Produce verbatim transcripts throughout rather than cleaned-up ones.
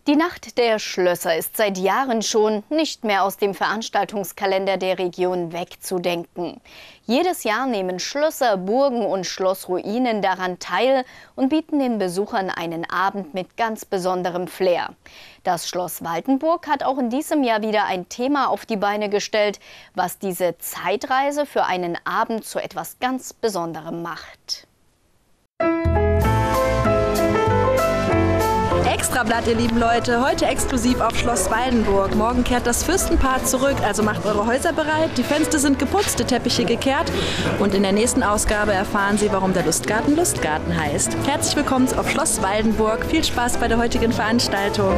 Die Nacht der Schlösser ist seit Jahren schon nicht mehr aus dem Veranstaltungskalender der Region wegzudenken. Jedes Jahr nehmen Schlösser, Burgen und Schlossruinen daran teil und bieten den Besuchern einen Abend mit ganz besonderem Flair. Das Schloss Waldenburg hat auch in diesem Jahr wieder ein Thema auf die Beine gestellt, was diese Zeitreise für einen Abend zu etwas ganz Besonderem macht. Extrablatt, ihr lieben Leute, heute exklusiv auf Schloss Waldenburg. Morgen kehrt das Fürstenpaar zurück, also macht eure Häuser bereit. Die Fenster sind geputzt, die Teppiche gekehrt. Und in der nächsten Ausgabe erfahren Sie, warum der Lustgarten Lustgarten heißt. Herzlich willkommen auf Schloss Waldenburg. Viel Spaß bei der heutigen Veranstaltung.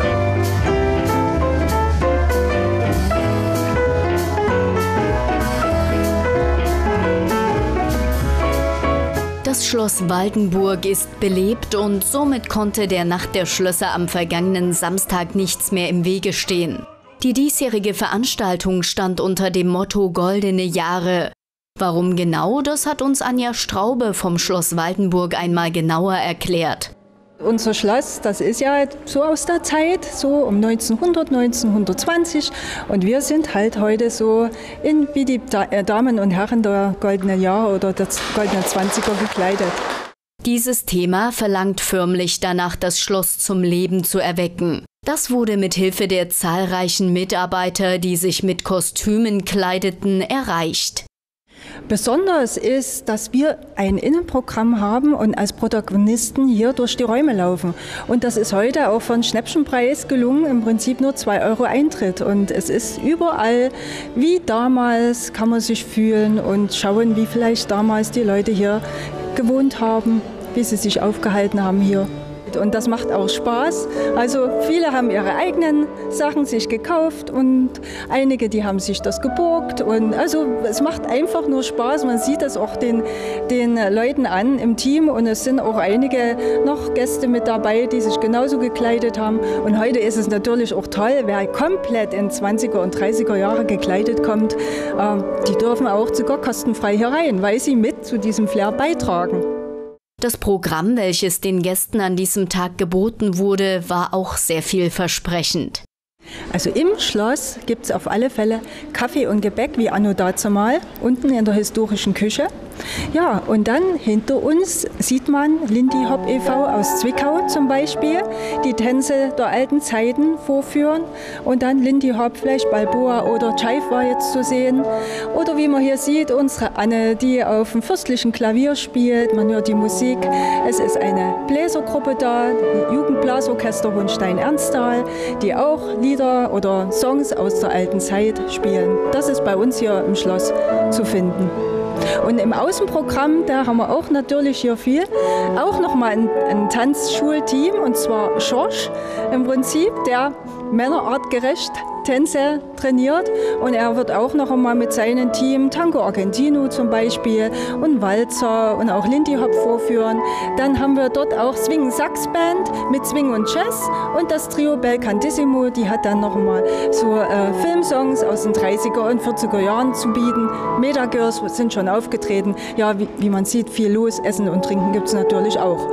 Das Schloss Waldenburg ist belebt und somit konnte der Nacht der Schlösser am vergangenen Samstag nichts mehr im Wege stehen. Die diesjährige Veranstaltung stand unter dem Motto Goldene Jahre. Warum genau, das hat uns Anja Straube vom Schloss Waldenburg einmal genauer erklärt. Unser Schloss, das ist ja so aus der Zeit, so um neunzehnhundert, neunzehnhundertzwanzig. Und wir sind halt heute so in, wie die Damen und Herren der Goldenen Jahre oder der Goldenen Zwanziger gekleidet. Dieses Thema verlangt förmlich danach, das Schloss zum Leben zu erwecken. Das wurde mit Hilfe der zahlreichen Mitarbeiter, die sich mit Kostümen kleideten, erreicht. Besonders ist, dass wir ein Innenprogramm haben und als Protagonisten hier durch die Räume laufen. Und das ist heute auch von Schnäppchenpreis gelungen, im Prinzip nur zwei Euro Eintritt. Und es ist überall, wie damals, kann man sich fühlen und schauen, wie vielleicht damals die Leute hier gewohnt haben, wie sie sich aufgehalten haben hier. Und das macht auch Spaß. Also viele haben ihre eigenen Sachen sich gekauft und einige, die haben sich das geborgt. Und also es macht einfach nur Spaß. Man sieht das auch den, den Leuten an im Team. Und es sind auch einige noch Gäste mit dabei, die sich genauso gekleidet haben. Und heute ist es natürlich auch toll, wer komplett in zwanziger und dreißiger Jahre gekleidet kommt, äh, die dürfen auch sogar kostenfrei hier rein, weil sie mit zu diesem Flair beitragen. Das Programm, welches den Gästen an diesem Tag geboten wurde, war auch sehr vielversprechend. Also im Schloss gibt es auf alle Fälle Kaffee und Gebäck, wie anno dazumal, unten in der historischen Küche. Ja, und dann hinter uns sieht man Lindy Hop e V aus Zwickau zum Beispiel, die Tänze der alten Zeiten vorführen. Und dann Lindy Hop, vielleicht Balboa oder Jive war jetzt zu sehen. Oder wie man hier sieht, unsere Anne, die auf dem fürstlichen Klavier spielt. Man hört die Musik. Es ist eine Bläsergruppe da, die Jugendblasorchester Hohenstein-Ernsthal, die auch Lieder oder Songs aus der alten Zeit spielen. Das ist bei uns hier im Schloss zu finden. Und im Außenprogramm, da haben wir auch natürlich hier viel, auch nochmal ein, ein Tanzschulteam, und zwar Schorsch im Prinzip, der männerartgerecht Tänze trainiert, und er wird auch noch einmal mit seinem Team Tango Argentino zum Beispiel und Walzer und auch Lindy Hop vorführen. Dann haben wir dort auch Swing Sax Band mit Swing und Jazz und das Trio Bel Cantissimo, die hat dann noch einmal so äh, Filmsongs aus den dreißiger und vierziger Jahren zu bieten. Metagirls sind schon aufgetreten. Ja, wie, wie man sieht, viel los, Essen und Trinken gibt es natürlich auch.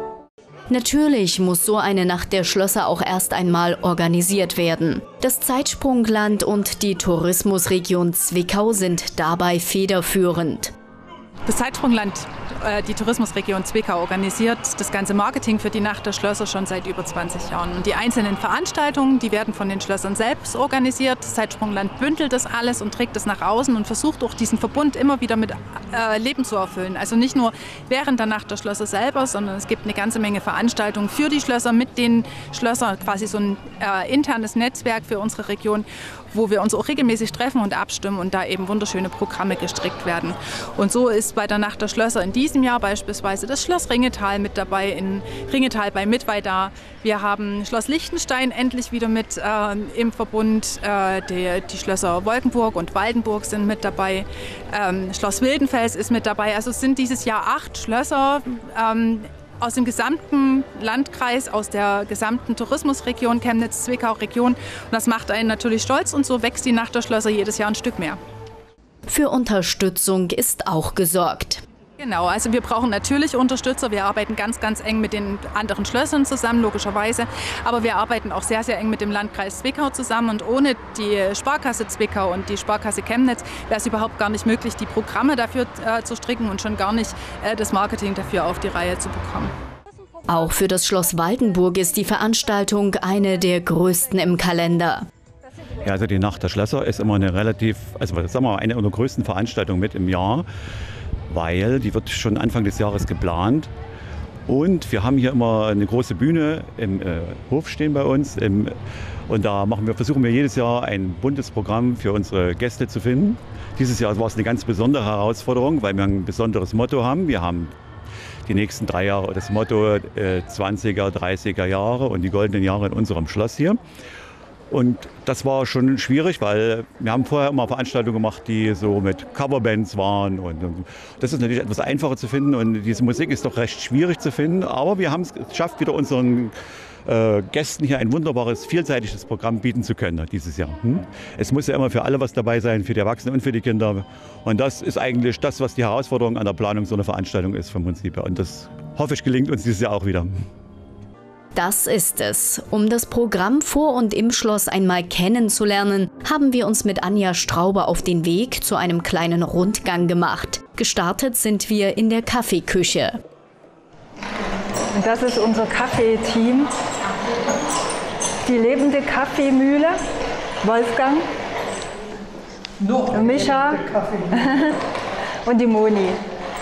Natürlich muss so eine Nacht der Schlösser auch erst einmal organisiert werden. Das Zeitsprungland und die Tourismusregion Zwickau sind dabei federführend. Das Zeitsprungland, äh, die Tourismusregion Zwickau, organisiert das ganze Marketing für die Nacht der Schlösser schon seit über zwanzig Jahren. Und die einzelnen Veranstaltungen, die werden von den Schlössern selbst organisiert. Das Zeitsprungland bündelt das alles und trägt es nach außen und versucht auch diesen Verbund immer wieder mit äh, Leben zu erfüllen. Also nicht nur während der Nacht der Schlösser selber, sondern es gibt eine ganze Menge Veranstaltungen für die Schlösser, mit den Schlössern, quasi so ein äh, internes Netzwerk für unsere Region, wo wir uns auch regelmäßig treffen und abstimmen und da eben wunderschöne Programme gestrickt werden. Und so ist bei der Nacht der Schlösser in diesem Jahr beispielsweise das Schloss Ringetal mit dabei, in Ringetal bei Midway da. Wir haben Schloss Liechtenstein endlich wieder mit äh, im Verbund. Äh, die, die Schlösser Wolkenburg und Waldenburg sind mit dabei. Ähm, Schloss Wildenfels ist mit dabei. Also es sind dieses Jahr acht Schlösser ähm, aus dem gesamten Landkreis, aus der gesamten Tourismusregion, Chemnitz-Zwickau-Region. Und das macht einen natürlich stolz, und so wächst die Nacht der Schlösser jedes Jahr ein Stück mehr. Für Unterstützung ist auch gesorgt. Genau, also wir brauchen natürlich Unterstützer. Wir arbeiten ganz, ganz eng mit den anderen Schlössern zusammen, logischerweise. Aber wir arbeiten auch sehr, sehr eng mit dem Landkreis Zwickau zusammen. Und ohne die Sparkasse Zwickau und die Sparkasse Chemnitz wäre es überhaupt gar nicht möglich, die Programme dafür äh, zu stricken und schon gar nicht äh, das Marketing dafür auf die Reihe zu bekommen. Auch für das Schloss Waldenburg ist die Veranstaltung eine der größten im Kalender. Ja, also die Nacht der Schlösser ist immer eine relativ, also sagen wir mal, eine der größten Veranstaltungen mit im Jahr, weil die wird schon Anfang des Jahres geplant. Und wir haben hier immer eine große Bühne im äh, Hof stehen bei uns. Im, und da machen wir, versuchen wir jedes Jahr ein buntes Programm für unsere Gäste zu finden. Dieses Jahr war es eine ganz besondere Herausforderung, weil wir ein besonderes Motto haben. Wir haben die nächsten drei Jahre das Motto äh, zwanziger, dreißiger Jahre und die goldenen Jahre in unserem Schloss hier. Und das war schon schwierig, weil wir haben vorher immer Veranstaltungen gemacht, die so mit Coverbands waren. Und, und das ist natürlich etwas einfacher zu finden und diese Musik ist doch recht schwierig zu finden. Aber wir haben es geschafft, wieder unseren äh, Gästen hier ein wunderbares, vielseitiges Programm bieten zu können dieses Jahr. Hm? Es muss ja immer für alle was dabei sein, für die Erwachsenen und für die Kinder. Und das ist eigentlich das, was die Herausforderung an der Planung so einer Veranstaltung ist vom Prinzip her. Und das hoffe ich gelingt uns dieses Jahr auch wieder. Das ist es. Um das Programm vor und im Schloss einmal kennenzulernen, haben wir uns mit Anja Strauber auf den Weg zu einem kleinen Rundgang gemacht. Gestartet sind wir in der Kaffeeküche. Und das ist unser Kaffeeteam. Die lebende Kaffeemühle, Wolfgang, und Micha und die Moni.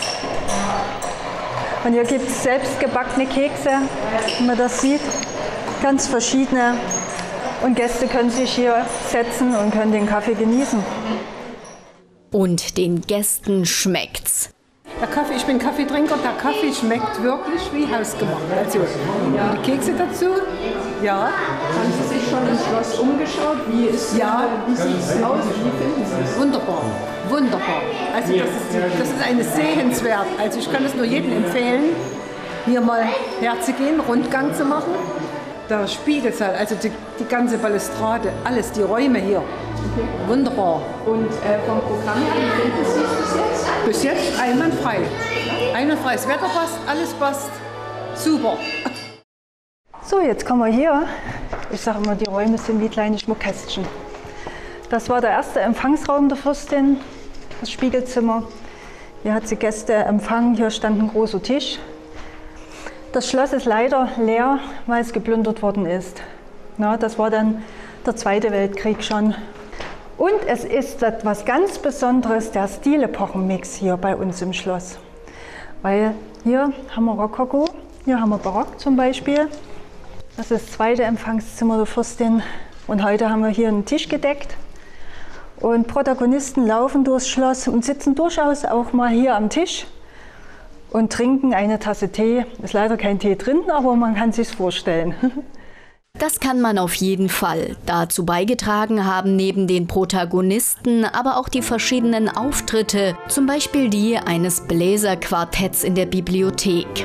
Und hier gibt es selbstgebackene Kekse, wie man das sieht, ganz verschiedene. Und Gäste können sich hier setzen und können den Kaffee genießen. Und den Gästen schmeckt's. Der Kaffee, ich bin Kaffeetrinker, der Kaffee schmeckt wirklich wie hausgemacht. Also ja. Die Kekse dazu, ja. Haben Sie sich schon im Schloss umgeschaut? Wie ist ja. Wie sieht es aus? Wie finden Sie es? Wunderbar, wunderbar. Also das ist, das ist eine sehenswert. Also ich kann es nur jedem empfehlen, hier mal herzugehen, Rundgang zu machen. Der Spiegelsaal, also die, die ganze Balustrade, alles, die Räume hier. Okay. Wunderbar. Und äh, vom Programm her, wie finden Sie es bis jetzt? Bis jetzt einwandfrei. Einwandfrei. Das Wetter passt, alles passt. Super. So, jetzt kommen wir hier. Ich sage immer, die Räume sind wie kleine Schmuckkästchen. Das war der erste Empfangsraum der Fürstin, das Spiegelzimmer. Hier hat sie Gäste empfangen, hier stand ein großer Tisch. Das Schloss ist leider leer, weil es geplündert worden ist. Na, das war dann der Zweite Weltkrieg schon. Und es ist etwas ganz Besonderes, der Stilepochenmix hier bei uns im Schloss. Weil hier haben wir Rokoko, hier haben wir Barock zum Beispiel. Das ist das zweite Empfangszimmer der Fürstin. Und heute haben wir hier einen Tisch gedeckt. Und Protagonisten laufen durchs Schloss und sitzen durchaus auch mal hier am Tisch und trinken eine Tasse Tee. Ist leider kein Tee drin, aber man kann sich's vorstellen. Das kann man auf jeden Fall. Dazu beigetragen haben neben den Protagonisten aber auch die verschiedenen Auftritte, zum Beispiel die eines Bläserquartetts in der Bibliothek.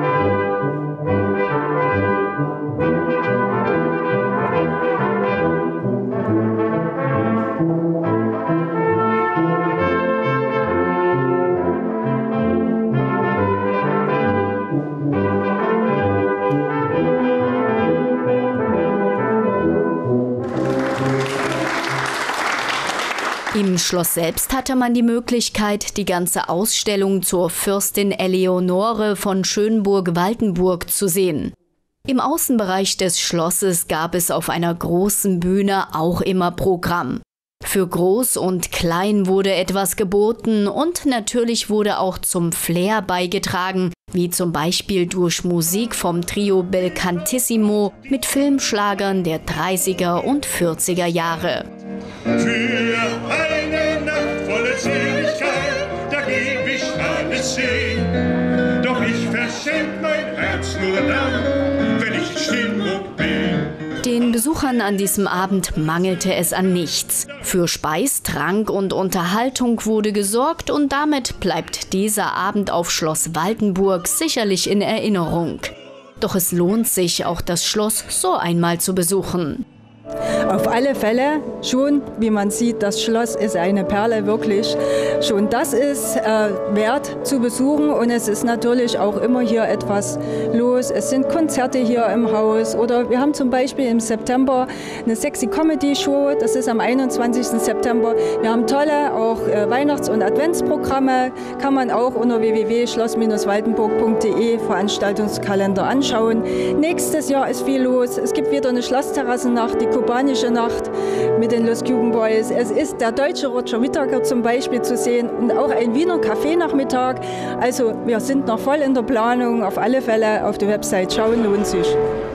Im Schloss selbst hatte man die Möglichkeit, die ganze Ausstellung zur Fürstin Eleonore von Schönburg-Waldenburg zu sehen. Im Außenbereich des Schlosses gab es auf einer großen Bühne auch immer Programm. Für Groß und Klein wurde etwas geboten und natürlich wurde auch zum Flair beigetragen, wie zum Beispiel durch Musik vom Trio Belcantissimo mit Filmschlagern der dreißiger und vierziger Jahre. Für eine Nacht volle Seligkeit, da geb ich alles hin. Doch ich verschenk mein Herz nur dann, wenn ich in Stimmung bin. Den Besuchern an diesem Abend mangelte es an nichts. Für Speis, Trank und Unterhaltung wurde gesorgt und damit bleibt dieser Abend auf Schloss Waldenburg sicherlich in Erinnerung. Doch es lohnt sich, auch das Schloss so einmal zu besuchen. Auf alle Fälle schon, wie man sieht, das Schloss ist eine Perle, wirklich. Schon das ist äh, wert zu besuchen und es ist natürlich auch immer hier etwas los. Es sind Konzerte hier im Haus oder wir haben zum Beispiel im September eine Sexy Comedy Show, das ist am einundzwanzigsten September. Wir haben tolle auch äh, Weihnachts- und Adventsprogramme, kann man auch unter w w w punkt schloss waldenburg punkt de Veranstaltungskalender anschauen. Nächstes Jahr ist viel los. Es gibt wieder eine Schlossterrassennacht, die kubanische Nacht mit den Los Cuban Boys. Es ist der deutsche Roger Whittaker zum Beispiel zu sehen und auch ein Wiener Kaffeenachmittag. Also wir sind noch voll in der Planung. Auf alle Fälle auf die Website schauen lohnt sich.